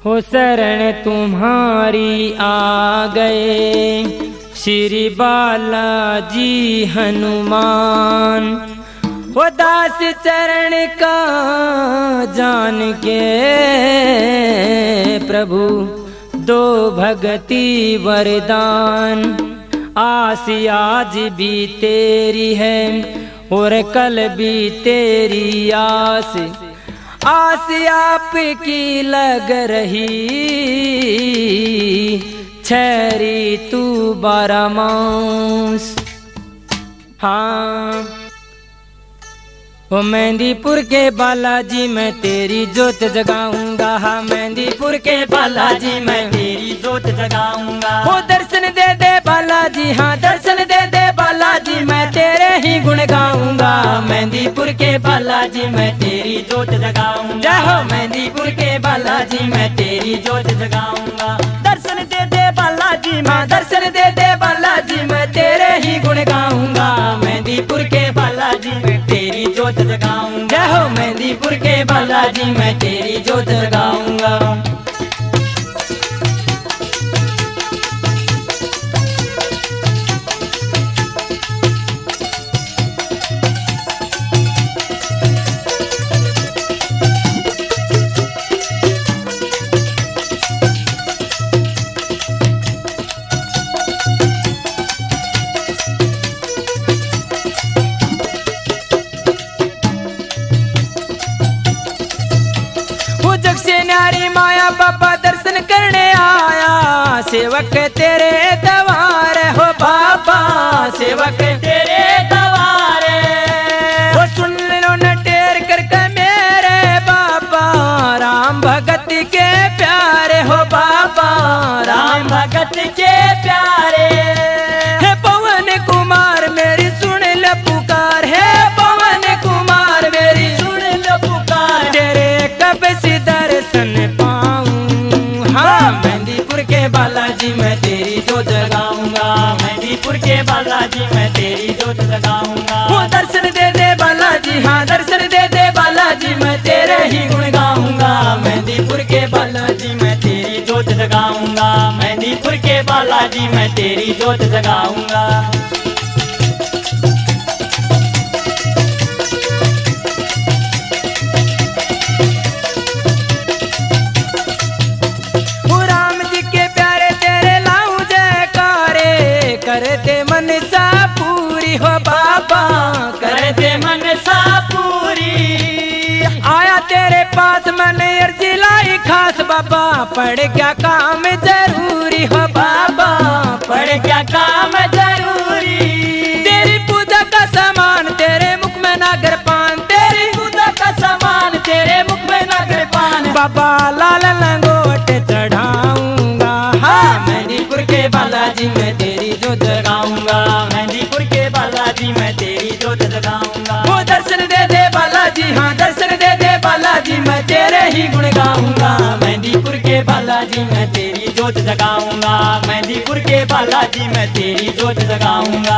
हो शरण तुम्हारी आ गए श्री बालाजी हनुमान। वो दास चरण का जान के प्रभु दो भगति वरदान। आस आज भी तेरी है और कल भी तेरी आस। आस आपकी लग रही छैरी तू 12 मास। हाँ वो मेहंदीपुर के बालाजी मैं तेरी जोत जगाऊंगा। हाँ मेहंदीपुर के बालाजी मैं तेरी जोत जगाऊंगा। वो दर्शन दे दे बालाजी, हाँ दर्शन दे दे बालाजी, मैं तेरे ही गुण गाऊंगा। मेहंदीपुर के बालाजी मैं तेरी जोत जगाऊंगा। जय हो मेहंदीपुर के बालाजी मैं तेरी जोत जगाऊंगा। दर्शन दे दे बालाजी, हाँ दर्शन दे दे बालाजी, मैं तेरे ही गुण गाऊंगा। मेहंदीपुर के बालाजी मैं तेरी जोत जगाऊंगा। जय हो मेहंदीपुर के बालाजी मैं तेरी जोत जगाऊंगा। बाबा दर्शन करने आया सेवक तेरे दवार हो बाबा, सेवक तेरे दवार। वो सुन लो न टेर करके मेरे बाबा, राम भगत के प्यारे हो बाबा, राम भगत के प्यारे। हे पवन कुमार मेरी सुन ल पुकार, है पवन कुमार मेरी सुन ल पुकार। तेरे कब से दर्शन बालाजी मैं तेरी जोत जगाऊंगा। मेहंदीपुर के बालाजी मैं तेरी जोत जगाऊंगा। वो दर्शन दे दे बालाजी, हाँ दर्शन दे दे बालाजी, मैं तेरे ही गुण गाऊंगा। मेहंदीपुर के बालाजी मैं तेरी जोत जगाऊंगा। मेहंदीपुर के बालाजी मैं तेरी जोत जगाऊंगा। करते मनसा पूरी हो बाबा, करते मनसा पूरी। आया तेरे पास मैंने अर्जी लाई खास बाबा, पड़ क्या काम जरूरी हो बाबा, पड़ क्या काम जरूरी। तेरी पूजा का सामान तेरे मुख में नागर पान, तेरी पूजा का सामान तेरे मुख में नागर पान। बाबा लाल लंगोट चढ़ाऊंगा। हाँ मेहंदीपुर के बालाजी मैं तेरी जोत जगाऊंगा। मेहंदीपुर के बालाजी मैं तेरी जोत जगाऊंगा। वो दर्शन दे दे बालाजी, हाँ दर्शन दे दे बालाजी, मैं तेरे ही गुण गाऊंगा। मेहंदीपुर के बालाजी मैं तेरी जोत जगाऊंगा। मेहंदीपुर के बालाजी मैं तेरी जोत जगाऊंगा।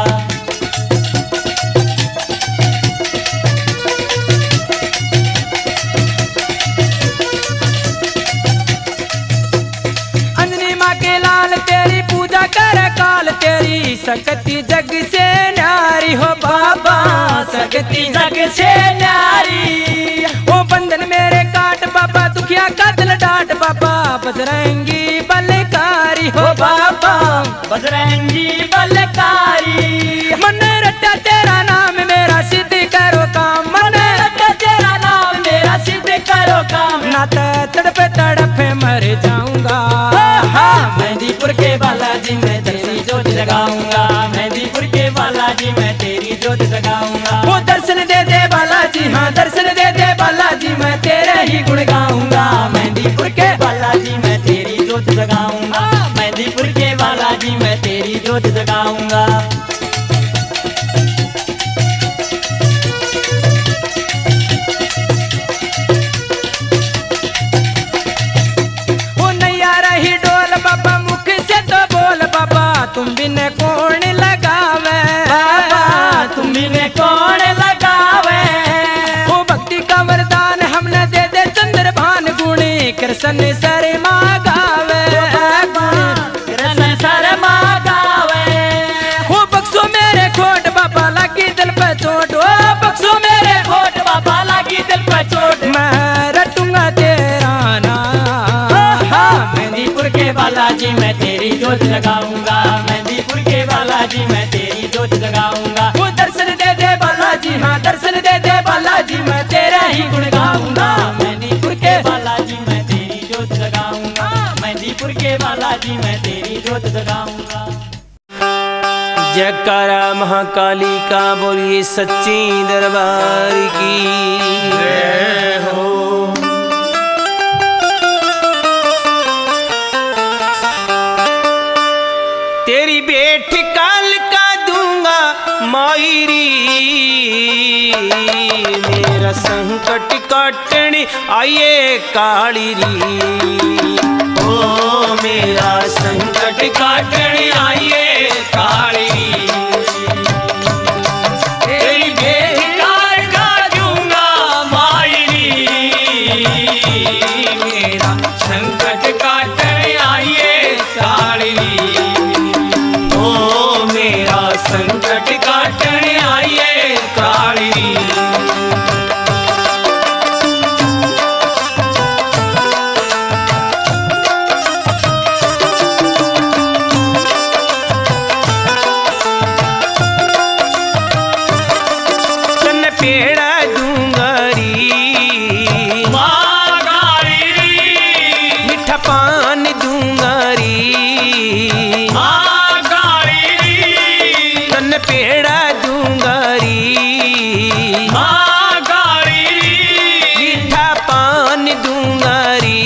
तेरी पूजा कर काल, तेरी शक्ति जग से न्यारी हो बाबा, शक्ति जग से न्यारी। वो बंधन मेरे काट बाबा, दुखिया का दिल डांट बाबा, बजरंगी बलकारी हो बाबा, बजरंगी बलकारी। मन रटा तेरा नाम मेरा सिद्ध करो काम, मन रटा तेरा नाम मेरा सिद्ध करो काम। ना तड़पे तड़पे मर जाऊंगा। मेहंदीपुर के बालाजी मैं तेरी जोत जगाऊंगा। मेहंदीपुर के बालाजी मैं तेरी जोत जगाऊंगा। वो दर्शन दे दे बालाजी, हाँ दर्शन दे दे बालाजी, मैं तेरे ही गुण गाऊंगा। मेहंदीपुर के बालाजी मैं तेरी जोत जगाऊंगा। मेहंदीपुर के बालाजी मैं तेरी जोत जगाऊंगा। तुम बिन कौन लगावे बाबा, तुम बिन कौन लगावे। वो भक्ति का वरदान हमने दे दे चंद्र भान गुणी कृष्ण सर मागावे तेरा संसार मागावे। हो बक्सो मेरे खोट बाबा लगी दिल पे चोट, ओ बक्सो मेरे खोट बाबा लगी दिल पे चोट। मैं रटूंगा तेरा नाम। मेहंदीपुर के बालाजी मैं तेरी जोत लगाऊंगा, मेहंदीपुर के बालाजी मैं तेरी जोत लगाऊंगा। वो दर्शन दे दे बालाजी, हाँ दर्शन दे दे बालाजी, मैं तेरा ही गुण गाऊंगा। मेहंदीपुर के बालाजी मैं तेरी जोत लगाऊंगा, मेहंदीपुर के बालाजी मैं तेरी जोत लगाऊंगा। जयकारा महाकाली का बोलिए सच्ची दरबार की जय हो। तेरी बेट काल का दूंगा मायरी, मेरा संकट काटने आइए काली री। ओ मेरा संकट काटने आइए काली री। तेरी बेट काल का दूंगा मायरी, मेरा संकट काटने आइए काली री। संकट काटने आइए काली री। तन पेड़ा दूंगा री, मागारी री। मीठा पान दूंगा री, पेड़ा दूंगा री, मागारी री। मीठा पान दूंगा री,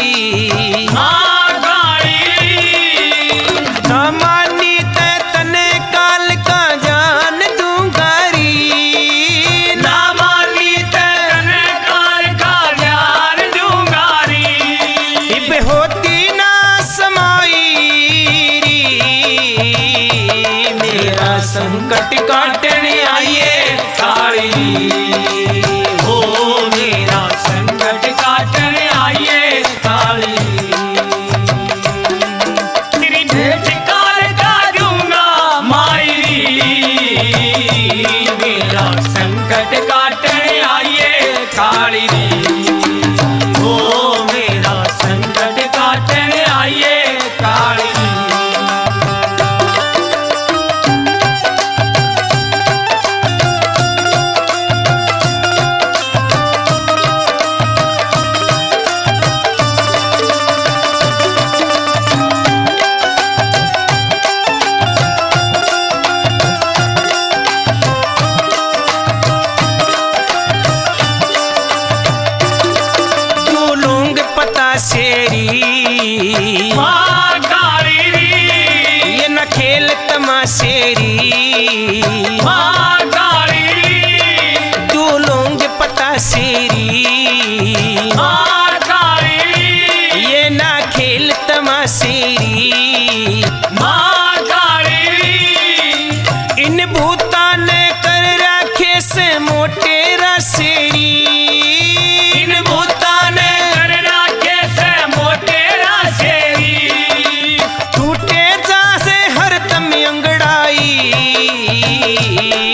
मागारी री। ना मानी तने काल का जान दूंगा री, ना मानी तने काल का जान दूंगा री। इब होती ना समाई री, मेरा संकट काटने आइए काली री। हो मेरा संकट काटने आइए काली री। तेरी भेंट काल का दूंगा मायरी, मेरा संकट काटने आइए काली री। हो मेरा संकट काटने आइए काली री। शेरी मागारी री। ये न खेल तमाशेरी, मागारी री। तू लोंग पता शेरी, मागारी री। ये न खेल तमाशेरी, मागारी री। इन भूता ने कर रखे से मोटे रसेरी, इन भूता ने कर रखे से मोटे रसेरी। टूटे जा से हर दम अंगड़ाई,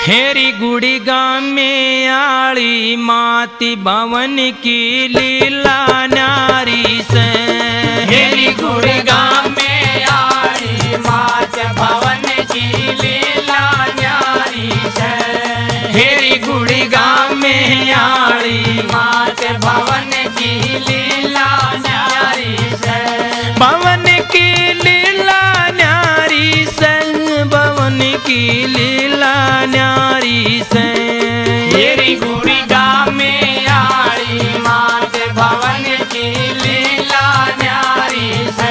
हेरी गुड़ी गाँव में आली माती भवन की लीला न्यारी से। हेरी गुड़ी गाँव में आली मात भवन की लीला न्यारी से। हेरी गुड़ी गाँव में आली मात भवन की लीला न्यारी से। भवन की लीला न्यारी से, भवन की लीला न्यारी से। हेरी गुड़ी गाँव में आली मात भवन की लीला न्यारी से।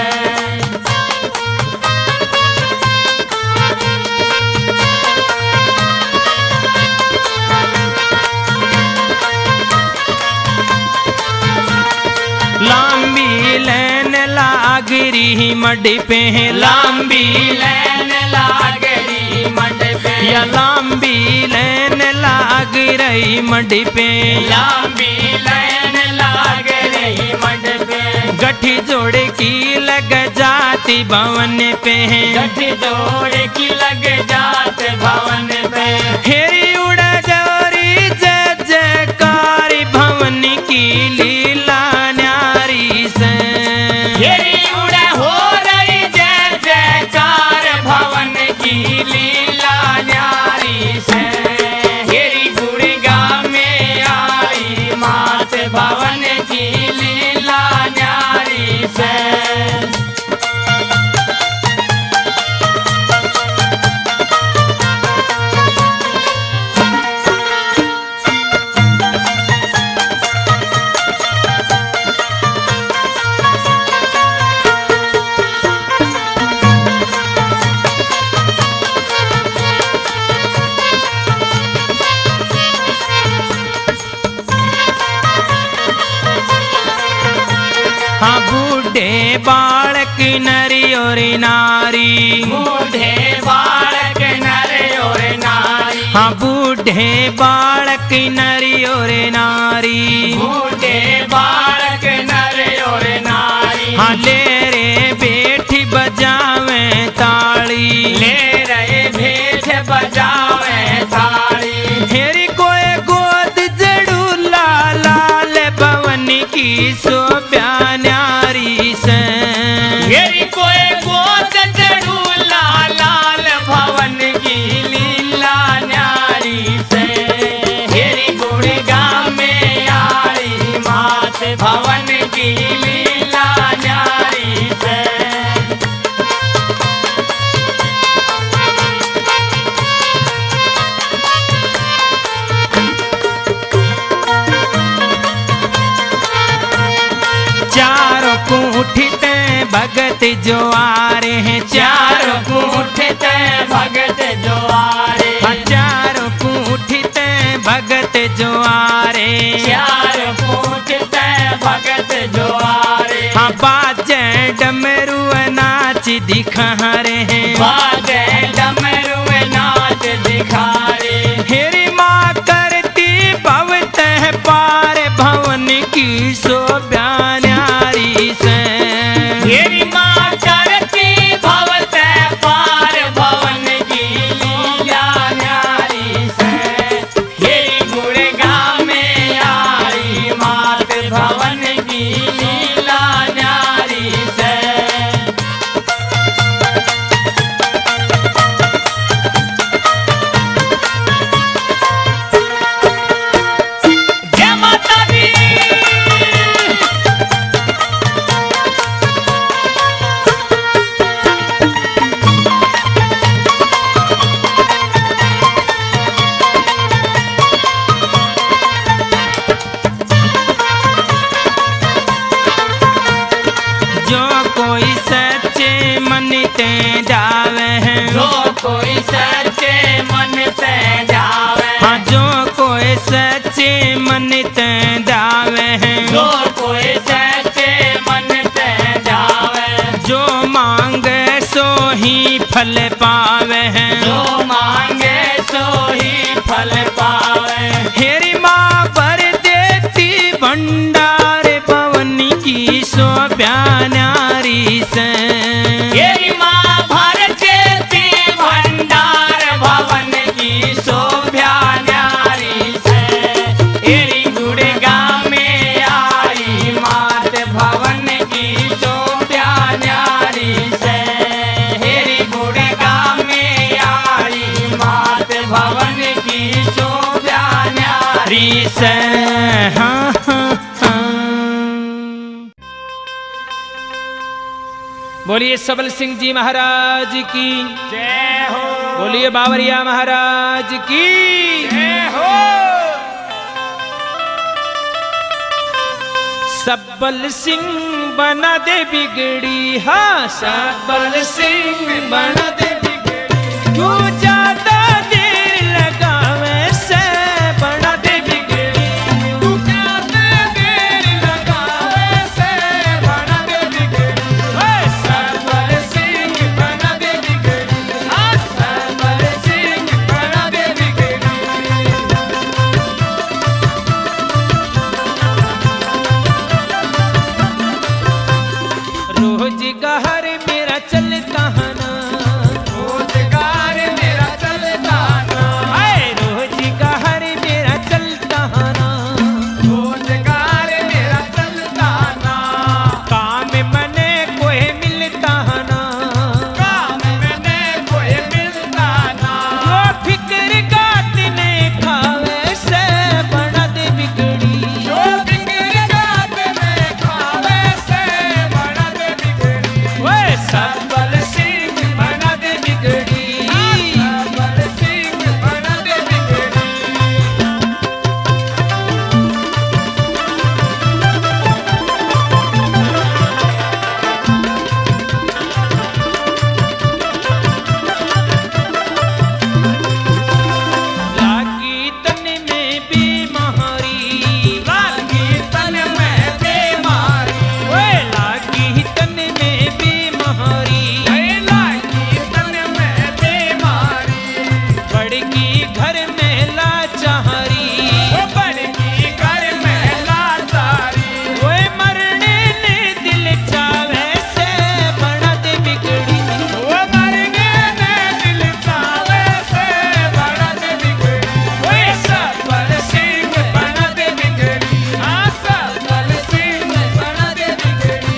लांबी लैन लागरी मडी पे, लांबी लैन लागरी मड पे। या लांबी लैन लाग रही मडी पे। लांबी लैन लाग रही मड पे। गठी जोड़ की लग जाती भवन पे। गठी जोड़ की लग जात भवन पे। हेरी उड़ा जोरी जय जयकारी भवन की लीला न्यारी से। हेरी उड़ा हो रही जय जयकार भवन की लीला न्यारी से। हेरी गुड़ी गाँव में आई मात भवन की लीला न्यारी से। हाँ बूढ़े बालक नरी और नारी। बूढ़े बालक नर और नारी। हाँ बूढ़े बालक नरी और नारी। बूढ़े बालक नर और नारी। हाँ ले रे बैठी बजावे ताली। ले रहे भेष बजावे थाली। हेरी कोई गोद जड़ू लाल भवन की शोभा न्यारी से। हेरी कोई गोद जड़ू लाल भवन की लीला न्यारी से। हेरी गुड़ी गाँव में आई मात भवन की लीला न्यारी से। चारों कूठिते भगत जो आ रहे हैं। चारों कूठिते भगत जो आ रे। चारों कूठिते भगत जो आ रहे। चारों कूठिते भगत जो आ रे। हाँ बाजे डमरू नाच दिखा रहे हैं। बाजे डमरू नाच दिखा रे। हेरी माँ करती भवत है पार भवन की शोभा न्यारी से। हेरी माँ करती भवत पार भवन की लीला न्यारी से। हेरी गुड़ गाँव में आई मात भवन की लीला न्यारी से। जय माता दी। जो कोई सच्चे मन ते जावे हैं। जो कोई सच्चे मन से जावे। हाँ जो कोई सच्चे मन ते जावे हैं। जो कोई सच्चे मन से जावे। जो मांगे सो ही फल पावे हैं। जो मांगे सो ही फल पावे। हेरी माँ भर देती भंडार भवन की शोभा न्यारी से। हेरी माँ भर देती भंडार भवन की शोभा बोलिए सबल सिंह जी महाराज की जय हो। बोलिए बावरिया महाराज की जय हो। सबल सिंह बना दे बिगड़ी, हाँ सबल सिंह बना दे बिगड़ी, तू ज्यादा देर लगावे से बना दे बिगड़ी, तू ज्यादा देर लगावे से बना दे बिगड़ी, सबल सिंह बना दे बिगड़ी, हाँ सबल सिंह बना दे बिगड़ी। रोजगार मेरा चलता है ना, रोजगार मेरा चलता ना, रोजगार मेरा चलता है ना, रोजगार मेरा चलता ना, काम मने कोई मिलता है ना, काम मैंने कोई मिलता ना, जो फिक्र गात ने खावे से बना दे बिगड़ी, जो फिक्र गात में खावे से बना दे बिगड़ी, वो सबल सिंह बना दे बिगड़ी। सबल सिंह बना दे बिगड़ी। लागी तन में बीमारी, लागी तन में बीमारी, ओए लागी तन में बीमारी, लागी तन में बीमारी, बड़की घर में लाचारी, वो बड़की घर में लाचारी, ओए मरने ने दिल चावे से बना दे बिगड़ी, वो मर गए ने दिल चावे से बना दे बिगड़ी, ओए सबल सिंह बना दे बिगड़ी, हाँ सबल सिंह बना दे बिगड़ी।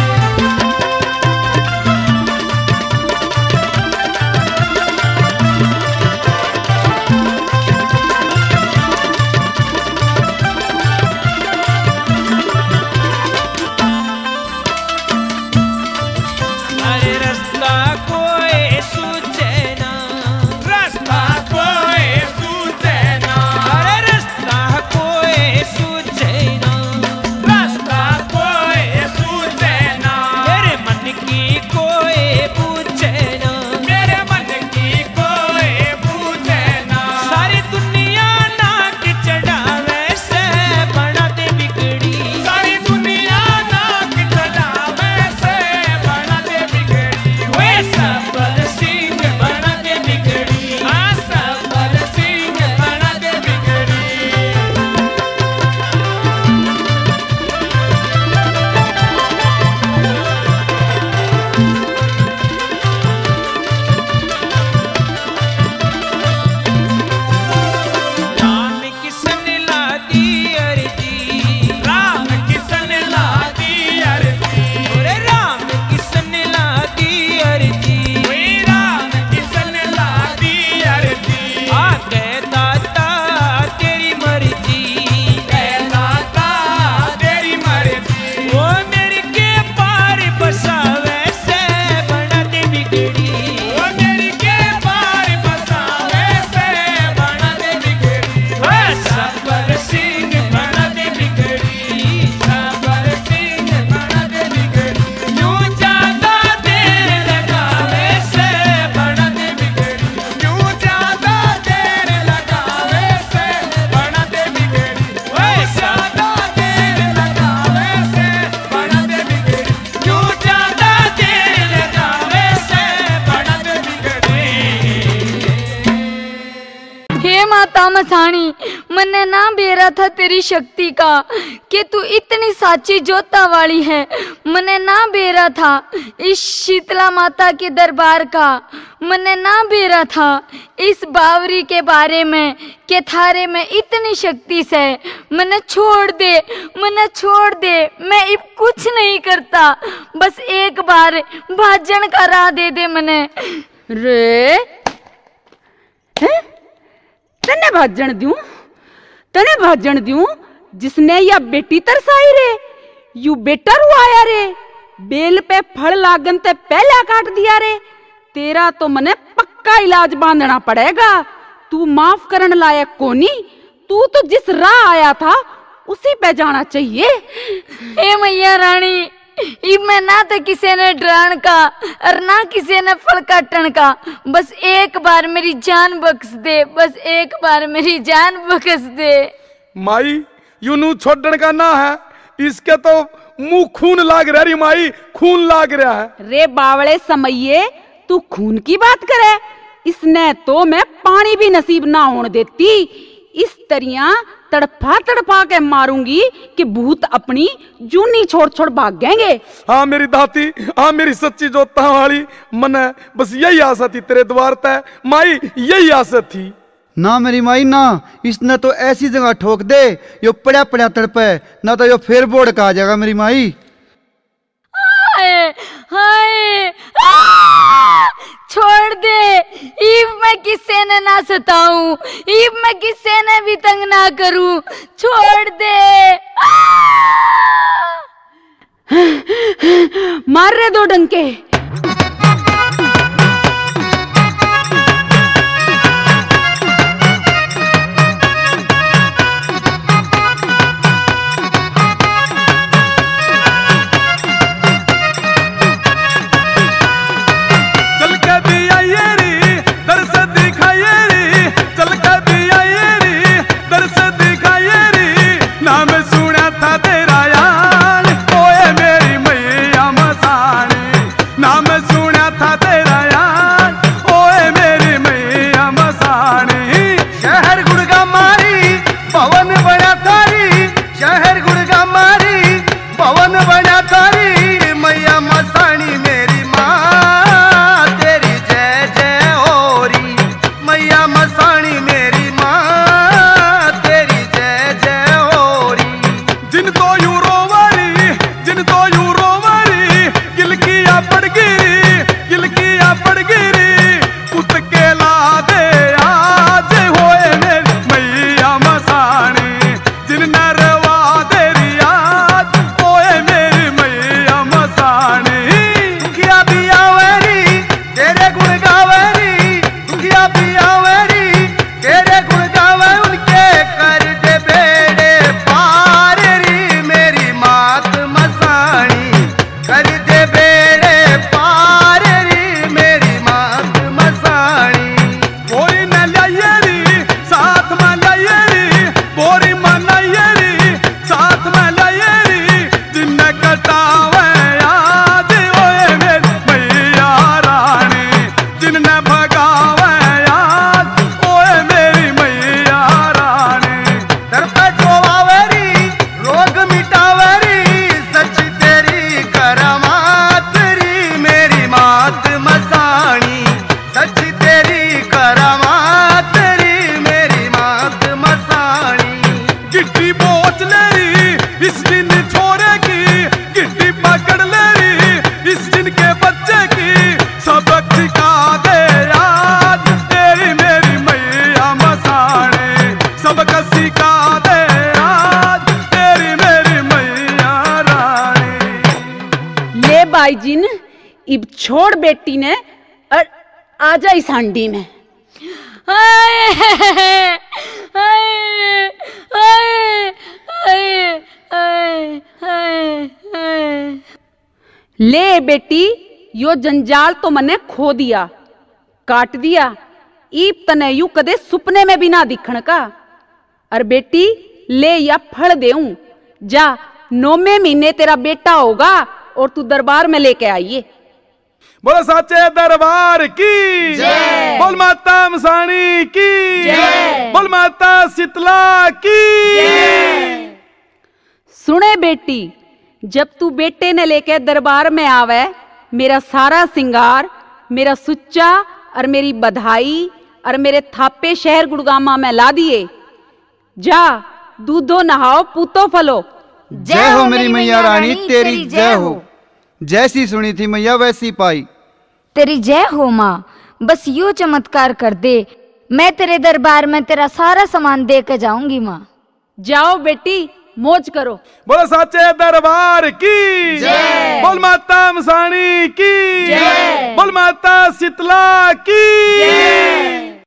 अरे रास्ता कोई सूझे ना, रास्ता कोई सूझे ना, अरे रास्ता कोई सूझे ना, रास्ता कोई सूझे ना, मेरे मन की कोई पूछे ना, मेरे मन की कोई पूछे ना, सारी दुनिया नाक चढ़ावे से बना दे बिगड़ी, सारी दुनिया नाक चढ़ावे से बना दे बिगड़ी, वे सबल सिंह बना दे बिगड़ी, हाँ सबल सिंह बना दे बिगड़ी। राम किसन ला दी अर्जी, राम किसन ला दी अर्जी, अरे राम किसन ला दी अर्जी, वे राम किसन ला दी अर्जी, आगे दाता तेरी मर्जी, दाता तेरी मर्जी, वो मेरे के पार बसावे से बना दे बिगड़ी, वो मेरी के पार बसावे से बना दे बिगड़ी, वो सबल सिंह बना दे बिगड़ी, सबल सिंह बना दे बिगड़ी, यूं ज्यादा देर लगावे से बना दे बिगड़ी, यूं ज्यादा देर लगावे से बना दे बिगड़ी, वो ज्यादा देर लगावे से बना दे बिगड़ी, यूं ज्यादा देर लगावे से बना दे हे माता मसाणी, मने ना बेरा था तेरी शक्ति का कि तू इतनी साची जोता वाली है। मने ना बेरा था इस शीतला माता के दरबार का, मने ना बेरा था इस बावरी के बारे में कि थारे में इतनी शक्ति से। मने छोड़ दे, मने छोड़ दे, मैं अब कुछ नहीं करता, बस एक बार भाजन का राह दे दे मने। रे हैं? तने भाजन दूं जिसने या बेटी तरसाई रे, यू बेटा रुआया रे, बेल पे फल लागन ते पहला काट दिया रे। तेरा तो मने पक्का इलाज बांधना पड़ेगा। तू माफ करने लायक कोनी, तू तो जिस राह आया था उसी पे जाना चाहिए। ए मैया रानी, इब मैं ना तो किसी ने डरान का और ना किसी ने फल काटन का। बस एक बार मेरी जान बख्श दे, बस एक बार मेरी जान बख्श दे। माई यूनू छोड़ने का ना है, इसके तो मुंह खून लाग रहा री माई, खून लाग रहा है। रे बावड़े समइये, तू खून की बात करे? इसने तो मैं पानी भी नसीब ना होने देती। इस तरिया तड़पा तड़पा के मारूंगी कि भूत अपनी जूनी छोड़ छोड़ भाग जाएंगे। हाँ मेरी दाती, हाँ मेरी सच्ची जोता वाली, मने बस यही आशा थी तेरे द्वार तय माई, यही आशा थी। ना मेरी माई ना, इसने तो ऐसी जगह ठोक दे यो पड़ा पड़ा तड़पे, ना तो यो फिर बोर्ड का आ जाएगा मेरी माई। हाय हाय, छोड़ दे, इब मैं किसी ने ना सताऊं, इब मैं किसी ने भी तंग ना करूं, छोड़ दे। मार रे दो डंके। भाईजीन इब छोड़ बेटी ने और आजा इस हांडी में। ले बेटी, यो जंजाल तो मने खो दिया, काट दिया, ईब तने यू कदे सुपने में भी ना दिखण का। और बेटी ले या फल देऊं, जा 9वें महीने तेरा बेटा होगा और तू दरबार में लेके आइए। बोलो साचे दरबार की जय, बोल माता मसाणी की जय, बोल माता शीतला की जय। सुने बेटी, जब तू बेटे ने लेके दरबार में आवे, मेरा सारा सिंगार, मेरा सुच्चा और मेरी बधाई और मेरे थापे शहर गुड़गामा में ला दिए। जा दूधो नहाओ पूतो फलो। जय हो मेरी मैया रानी, तेरी जय हो। जैसी सुनी थी मैया वैसी पाई। तेरी जय हो माँ, बस यो चमत्कार कर दे, मैं तेरे दरबार में तेरा सारा सामान दे के जाऊंगी माँ। जाओ बेटी, मौज करो। बोलो साचे दरबार की जय। बोल माता मसाणी की जय। बोल माता शीतला की जय।